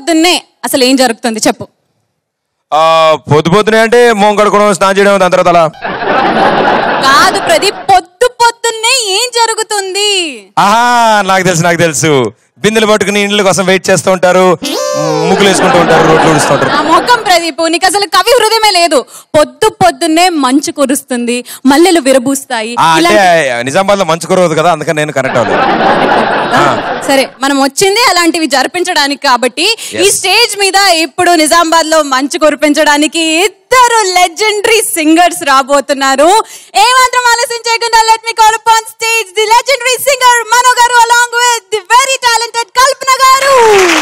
పొద్దున్నే అసలు ఏం జరుగుతుంది చెప్పు. పొద్దునే అంటే మోం కడుకోవడం, స్నానం చేయడం, దాని తర్వాత అలా కాదు ప్రదీప్, పొద్దున్నే ఏం జరుగుతుంది? నాకు తెలుసు. బిందెలు పట్టుకుని ఇండ్ల కోసం వెయిట్ చేస్తూ ఉంటారు, ముగ్గులు వేసుకుంటూ ఉంటారు, రోడ్లు ఊడుస్తూ ఉంటారు. మొక్కం ప్రదీప్, నీకు అసలు కవి హృదయమే లేదు. పొద్దున్నే మంచు కురుస్తుంది, మల్లెలు విరబూస్తాయి. నిజామాబాద్ లో మంచు కురవదు కదా, అందుకని నేను కరెక్ట్ అవ్వలేదు. సరే, మనం వచ్చింది అలాంటివి జరిపించడానికి కాబట్టి ఈ స్టేజ్ మీద ఇప్పుడు నిజామాబాద్ లో మంచు కురిపించడానికి ఇద్దరు లెజెండరీ సింగర్స్ రాబోతున్నారు. ఏమాత్రం ఆలస్యం చేయకుండా let me call upon stage the legendary singer Mano garu along with the very talented Kalpana garu.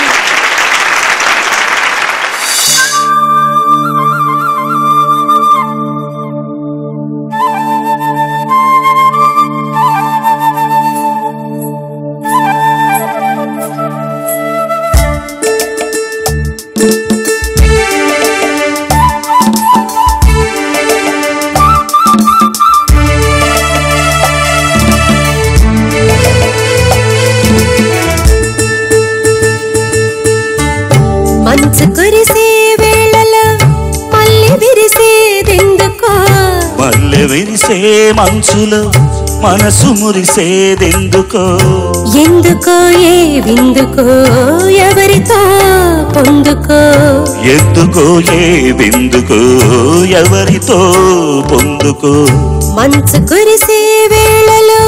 మంచు కురిసే వేళలో మల్లె విరిసేదెందుకో, మల్లె విరిసే మంచులో మనసు మురిసేదెందుకో, ఎందుకో ఏ విందుకో ఎవరితో పొందుకో, ఎందుకో ఏ విందుకో ఎవరితో పొందుకో. మంచు కురిసే వేళలో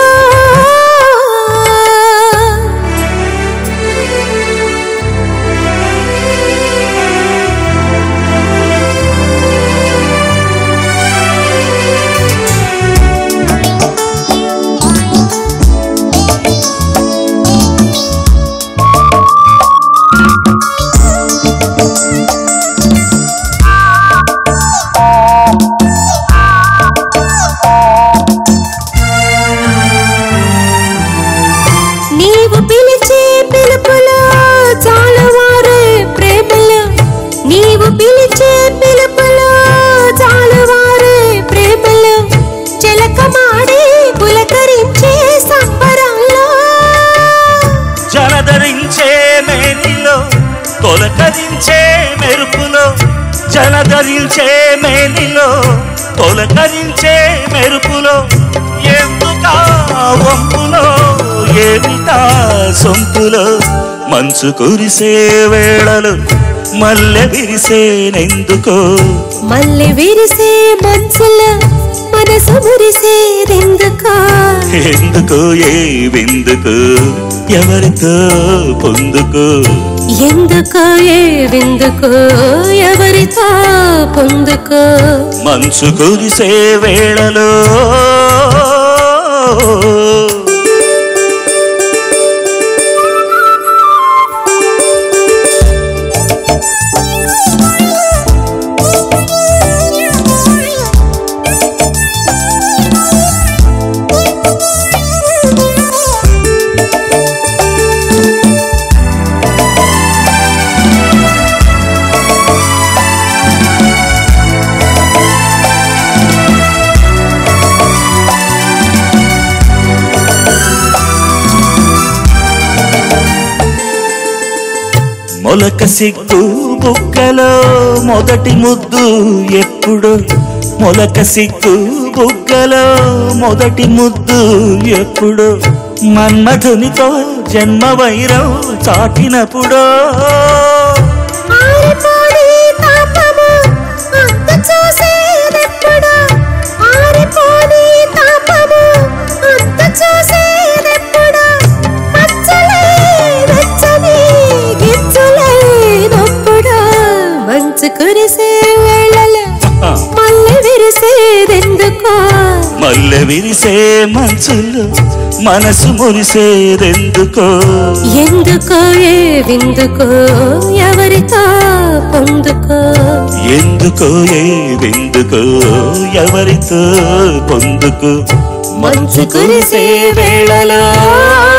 నీవు పిలిచే పిలుపులో చాలువారే ప్రేమలో, నీవు పిలిచే పిలుపులో చాలువారే ప్రేమలో, చిలకమాడి పులకరించే సంబరంలో, జలధరించే మేనిలో తొలకరించే మెరుపులో, జలధరించే మేనిలో తొలకరించే మెరుపులో, ఎందుకా వంపులో ఏమిటా సొంపులో. మంచు కురిసే వేళలు మల్లె విరిసేనెందుకో, మల్లె విరిసే మంచులో మనసు మురిసేదెందుకో, ఎందుకో ఏ విందుకో ఎవరితో పొందుకో, ఎందుకో ఏ విందుకో ఎవరితో పొందుకో. మంచు కురిసే వేళలో మొలక సిగ్గు బుగ్గలో మొదటి ముద్దు ఎప్పుడు, మొలక సిగ్గు బుగ్గలో మొదటి ముద్దు ఎప్పుడు, మన్మధునితో జన్మ వైరం చాటినప్పుడో, కురిసే వేళలో మల్లె విరిసేదెందుకో, మల్లె విరిసే మంచులో మనసు మురిసేదెందుకో, ఎందుకో ఏ విందుకో ఎవరితో పొందుకో, ఎందుకో ఏ విందుకో ఎవరితో పొందుకో. మంచు కురిసే వేళలో